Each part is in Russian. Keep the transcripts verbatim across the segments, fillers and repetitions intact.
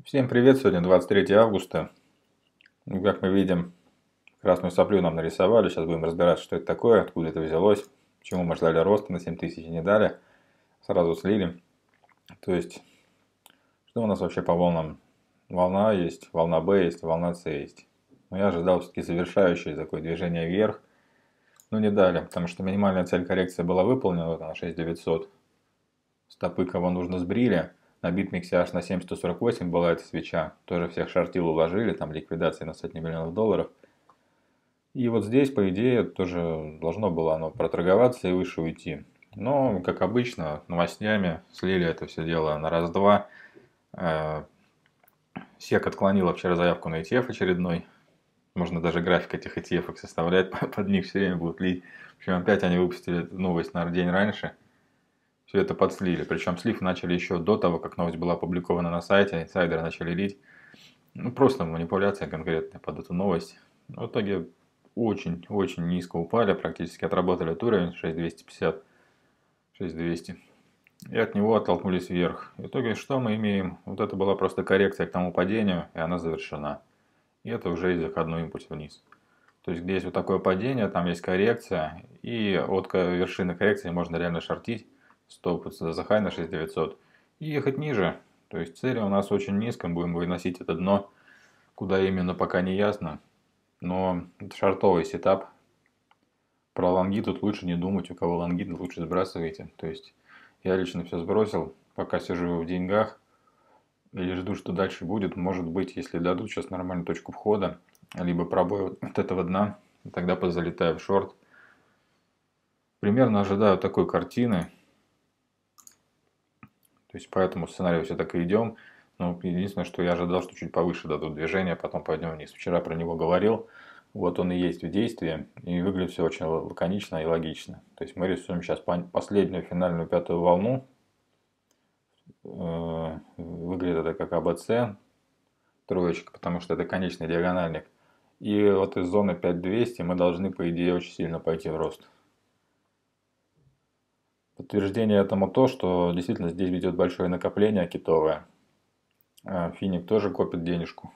Всем привет! Сегодня двадцать третье августа. Ну, как мы видим, красную соплю нам нарисовали. Сейчас будем разбираться, что это такое, откуда это взялось, почему мы ждали роста на семь тысяч и не дали. Сразу слили. То есть, что у нас вообще по волнам? Волна А есть, волна Б есть, волна С есть. Но я ожидал все-таки завершающее такое движение вверх. Но не дали, потому что минимальная цель коррекции была выполнена, вот она шесть тысяч девятьсот. Стопы кого нужно сбрили. На битмиксе аж на семь тысяч сто сорок восемь была эта свеча. Тоже всех шортил уложили, там ликвидация на сотни миллионов долларов. И вот здесь, по идее, тоже должно было оно проторговаться и выше уйти. Но, как обычно, новостями слили это все дело на раз-два. Сек отклонила вчера заявку на и ти эф очередной. Можно даже график этих и ти эф составлять, под них все время будут лить. Причем опять они выпустили эту новость на день раньше. Все это подслили. Причем слив начали еще до того, как новость была опубликована на сайте. Инсайдеры начали лить. Ну, просто манипуляция конкретная под эту новость. В итоге очень-очень низко упали. Практически отработали этот уровень шесть тысяч двести пятьдесят, шесть тысяч двести. И от него оттолкнулись вверх. В итоге что мы имеем? Вот это была просто коррекция к тому падению, и она завершена. И это уже и заходной импульс вниз. То есть, где есть вот такое падение, там есть коррекция. И от вершины коррекции можно реально шортить. Стоп за хай на шесть тысяч девятьсот. И ехать ниже. То есть, цели у нас очень низко. Будем выносить это дно. Куда именно, пока не ясно. Но это шортовый сетап. Про лонги тут лучше не думать. У кого лонги, лучше сбрасывайте. То есть, я лично все сбросил. Пока сижу в деньгах. Или жду, что дальше будет. Может быть, если дадут сейчас нормальную точку входа. Либо пробой вот этого дна. Тогда позалетаю в шорт. Примерно ожидаю такой картины. То есть, по этому сценарию все так и идем. Но единственное, что я ожидал, что чуть повыше дадут движение, потом пойдем вниз. Вчера про него говорил. Вот он и есть в действии. И выглядит все очень лаконично и логично. То есть, мы рисуем сейчас последнюю финальную пятую волну. Выглядит это как а бэ цэ. Троечка, потому что это конечный диагональник. И вот из зоны пять тысяч двести мы должны, по идее, очень сильно пойти в рост. Подтверждение этому то, что действительно здесь ведет большое накопление китовое. Финик тоже копит денежку.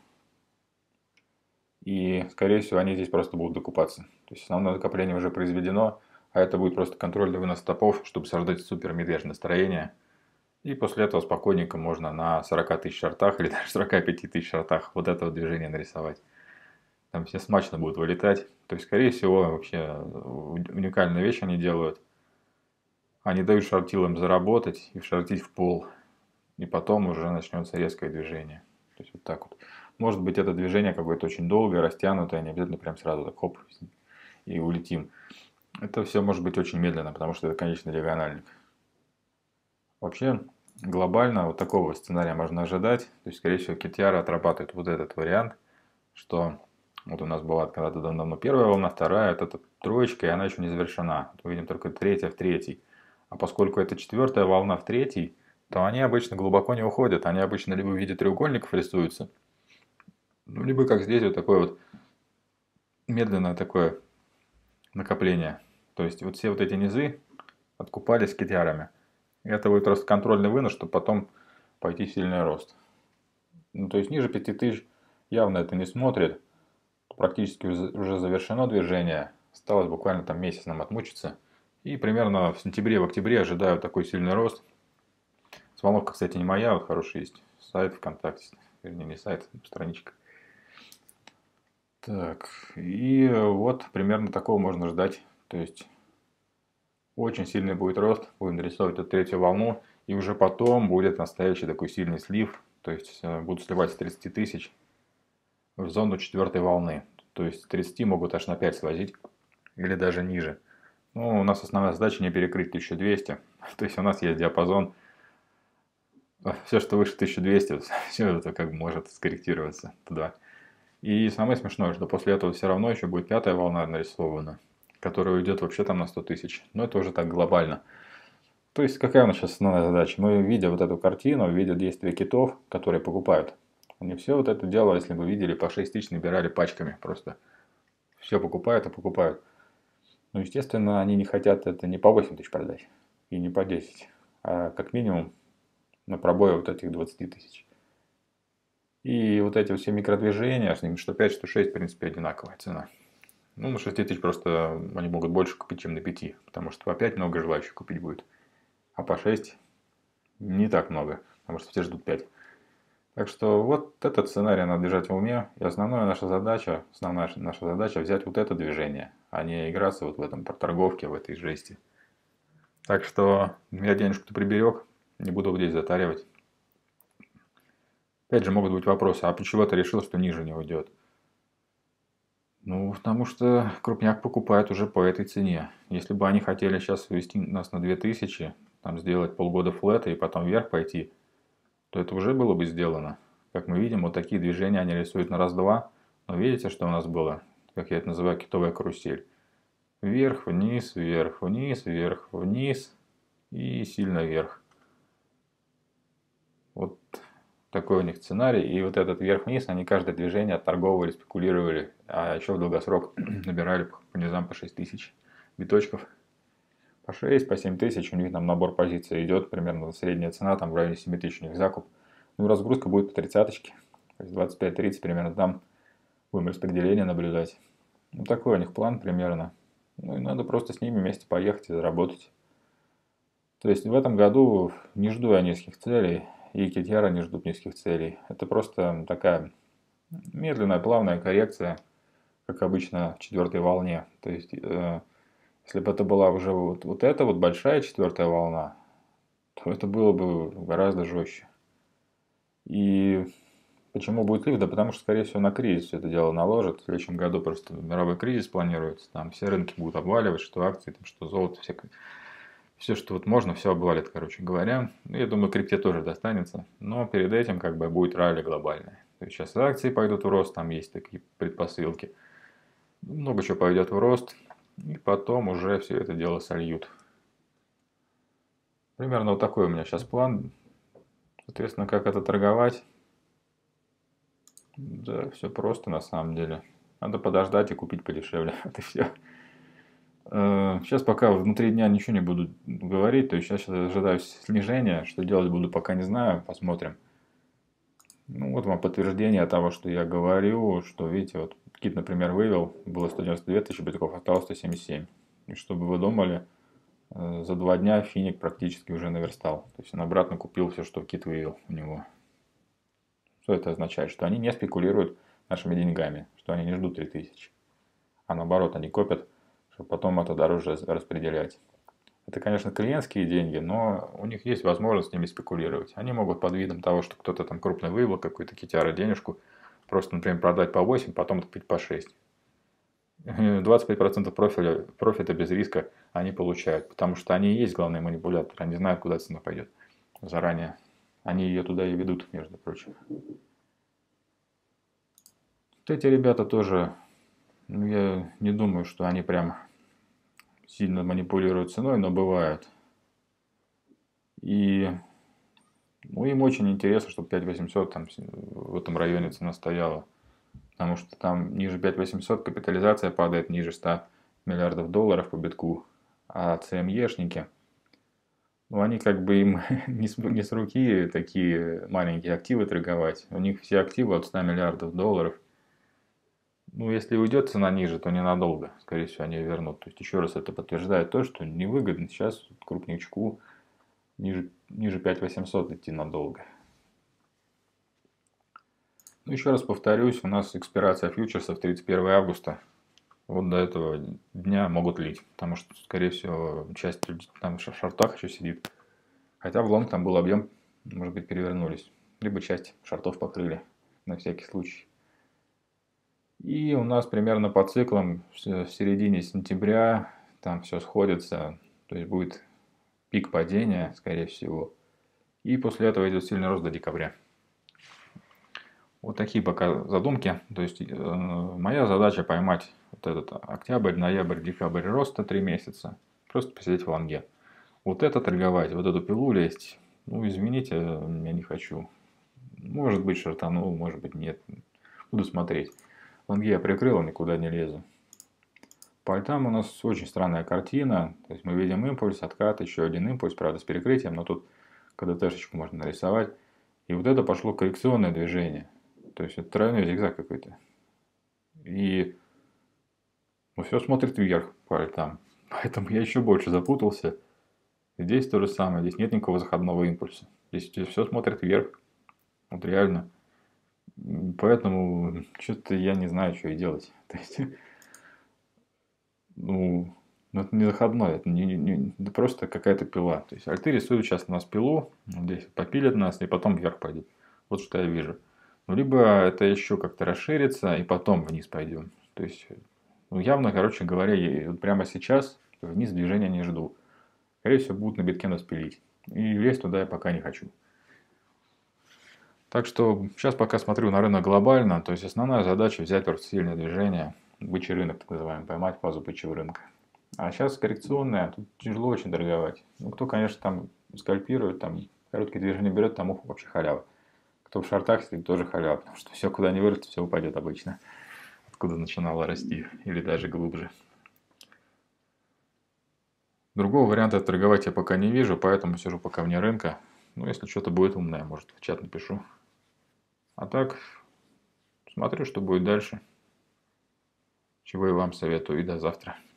И, скорее всего, они здесь просто будут докупаться. То есть, основное накопление уже произведено, а это будет просто контрольный вынос стопов, чтобы создать супер медвежье настроение. И после этого спокойненько можно на сорока тысяч шортах или даже сорока пяти тысяч шортах вот это вот движение нарисовать. Там все смачно будут вылетать. То есть, скорее всего, вообще уникальную вещь они делают. Они дают шортилам заработать и шортить в пол. И потом уже начнется резкое движение. То есть, вот так вот. Может быть, это движение какое-то очень долгое, растянутое, не обязательно прям сразу так хоп и улетим. Это все может быть очень медленно, потому что это конечный диагональник. Вообще, глобально вот такого сценария можно ожидать. То есть, скорее всего, Китяра отрабатывает вот этот вариант, что вот у нас была когда-то давно первая волна, вторая, вот эта троечка, и она еще не завершена. Мы видим только третья в третьей. А поскольку это четвертая волна в третьей, то они обычно глубоко не уходят. Они обычно либо в виде треугольников рисуются, ну, либо как здесь вот такое вот медленное такое накопление. То есть, вот все вот эти низы откупались китярами. И это будет просто контрольный вынос, чтобы потом пойти в сильный рост. Ну, то есть, ниже пяти тысяч явно это не смотрит. Практически уже завершено движение. Осталось буквально там месяц нам отмучиться. И примерно в сентябре, в октябре ожидаю такой сильный рост. Сваловка, кстати, не моя, вот хороший есть сайт ВКонтакте. Вернее, не сайт, а страничка. Так, и вот примерно такого можно ждать. То есть, очень сильный будет рост. Будем нарисовывать эту третью волну. И уже потом будет настоящий такой сильный слив. То есть, будут сливать с тридцати тысяч в зону четвертой волны. То есть, с тридцати могут аж на пять свозить. Или даже ниже. Ну, у нас основная задача не перекрыть тысячу двести. То есть, у нас есть диапазон. Все, что выше тысячи двухсот, все это как бы может скорректироваться туда. И самое смешное, что после этого все равно еще будет пятая волна нарисована, которая уйдет вообще там на сто тысяч. Но это уже так глобально. То есть, какая у нас сейчас основная задача? Мы, видя вот эту картину, видя действия китов, которые покупают, они все вот это дело, если бы видели, по шесть тысяч набирали пачками. Просто все покупают и покупают. Ну, естественно, они не хотят это не по восемь тысяч продать и не по десять, а как минимум на пробое вот этих двадцати тысяч. И вот эти все микродвижения, с ними что пять, что шесть, в принципе, одинаковая цена. Ну, на шести тысяч просто они могут больше купить, чем на пяти, потому что по пять много желающих купить будет, а по шесть не так много, потому что все ждут пять. Так что вот этот сценарий надо держать в уме. И основная наша задача, основная наша задача взять вот это движение, а не играться вот в этом проторговке, в этой жести. Так что я денежку-то приберег, не буду здесь затаривать. Опять же, могут быть вопросы, а почему ты решил, что ниже не уйдет? Ну, потому что крупняк покупает уже по этой цене. Если бы они хотели сейчас ввести нас на две тысячи, там сделать полгода флета и потом вверх пойти, то это уже было бы сделано. Как мы видим, вот такие движения они рисуют на раз-два. Но видите, что у нас было? Как я это называю, китовая карусель. Вверх, вниз, вверх, вниз, вверх, вниз и сильно вверх. Вот такой у них сценарий. И вот этот вверх-вниз, они каждое движение торговали, спекулировали, а еще в долгосрок набирали по низам по шесть тысяч биточков. По шесть, по семь тысяч у них там набор позиций идет, примерно средняя цена там в районе семи тысяч у них закуп. Ну, разгрузка будет по тридцаточке, то есть двадцать пять тридцать примерно там будем распределение наблюдать. Ну, такой у них план примерно. Ну, и надо просто с ними вместе поехать и заработать. То есть в этом году не жду я низких целей, и Китьяра не ждут низких целей. Это просто такая медленная, плавная коррекция, как обычно в четвертой волне. То есть, э, если бы это была уже вот, вот эта вот большая четвертая волна, то это было бы гораздо жестче. И почему будет лифт? Да потому что, скорее всего, на кризис все это дело наложит. В следующем году просто мировой кризис планируется. Там все рынки будут обваливать, что акции, там, что золото, все, все, что вот можно, все обвалит, короче говоря. Ну, я думаю, крипте тоже достанется. Но перед этим как бы будет ралли глобальное. То есть сейчас акции пойдут в рост, там есть такие предпосылки. Много чего пойдет в рост. И потом уже все это дело сольют. Примерно вот такой у меня сейчас план. Соответственно, как это торговать? Да, все просто на самом деле. Надо подождать и купить подешевле. Это все. Сейчас пока внутри дня ничего не буду говорить. То есть сейчас ожидаю снижения. Что делать буду, пока не знаю. Посмотрим. Ну, вот вам подтверждение того, что я говорю. Что, видите, вот кит, например, вывел. Было сто девяносто две тысячи битков, осталось сто семьдесят семь. И чтобы вы думали, за два дня Финик практически уже наверстал. То есть он обратно купил все, что кит вывел у него. Что это означает? Что они не спекулируют нашими деньгами, что они не ждут три тысячи, а наоборот, они копят, чтобы потом это дороже распределять. Это, конечно, клиентские деньги, но у них есть возможность с ними спекулировать. Они могут под видом того, что кто-то там крупный вывел какой-то китяра денежку, просто, например, продать по восемь, потом купить по шесть. двадцать пять процентов профиля, профита без риска они получают, потому что они и есть главные манипуляторы, они знают, куда цена пойдет заранее. Они ее туда и ведут, между прочим. Вот эти ребята тоже, ну, я не думаю, что они прям сильно манипулируют ценой, но бывают. И ну, им очень интересно, чтобы пять восемьсот там в этом районе цена стояла. Потому что там ниже пять восемьсот капитализация падает ниже ста миллиардов долларов по битку. А ЦМЕшники, ну, они как бы им не с, не с руки такие маленькие активы торговать. У них все активы от ста миллиардов долларов. Ну, если уйдет цена ниже, то ненадолго. Скорее всего, они вернут. То есть, еще раз это подтверждает то, что невыгодно сейчас крупничку ниже, ниже пять восемьсот идти надолго. Ну, еще раз повторюсь, у нас экспирация фьючерсов тридцать первого августа. Вот до этого дня могут лить, потому что, скорее всего, часть там в шортах еще сидит. Хотя в лонг там был объем, может быть, перевернулись. Либо часть шортов покрыли, на всякий случай. И у нас примерно по циклам в середине сентября там все сходится. То есть будет пик падения, скорее всего. И после этого идет сильный рост до декабря. Вот такие пока задумки. То есть, э, моя задача поймать вот этот октябрь, ноябрь, декабрь роста три месяца. Просто посидеть в лонге. Вот это торговать, вот эту пилу лезть. Ну, извините, я не хочу. Может быть, шортанул, может быть, нет. Буду смотреть. Лонги я прикрыл, никуда не лезу. По альтам у нас очень странная картина. То есть, мы видим импульс, откат, еще один импульс, правда, с перекрытием. Но тут КДТшечку можно нарисовать. И вот это пошло коррекционное движение. То есть это тройной зигзаг какой-то. И ну, все смотрит вверх по альтам. Поэтому я еще больше запутался. Здесь то же самое. Здесь нет никакого заходного импульса. Здесь все смотрит вверх. Вот реально. Поэтому что-то я не знаю, что и делать. То есть, ну, ну, это не заходной, это, не, не- это просто какая-то пила. То есть альты рисуют сейчас у нас пилу, здесь попилят нас и потом вверх пойдет. Вот что я вижу. Ну, либо это еще как-то расширится и потом вниз пойдем. То есть, ну, явно, короче говоря, я вот прямо сейчас вниз движения не жду. Скорее всего, будут на битке нас пилить. И лезть туда я пока не хочу. Так что сейчас пока смотрю на рынок глобально, то есть основная задача взять сильное движение, бычий рынок так называемый, поймать фазу бычьего рынка. А сейчас коррекционная, тут тяжело очень торговать. Ну, кто, конечно, там скальпирует, там короткие движения берет, тому вообще халява. Кто в шортах сидит, тоже халява, потому что все, куда не вырастет, все упадет обычно, откуда начинало расти, или даже глубже. Другого варианта торговать я пока не вижу, поэтому сижу пока вне рынка. Ну, если что-то будет умное, может, в чат напишу. А так, смотрю, что будет дальше. Чего и вам советую. И до завтра.